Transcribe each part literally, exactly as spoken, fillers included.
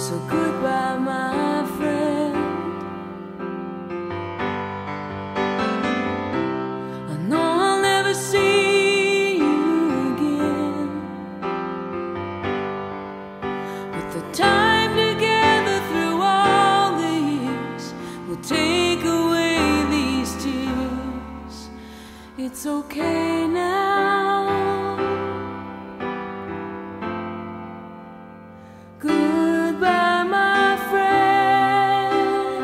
So goodbye, my friend. I know I'll never see you again, but the time together through all the years will take away these tears. It's okay now. Goodbye, my friend.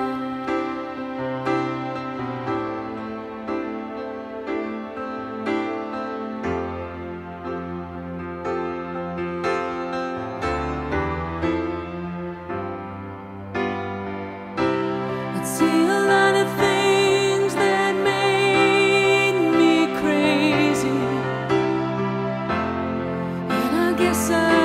I'd see a lot of things that made me crazy, and I guess I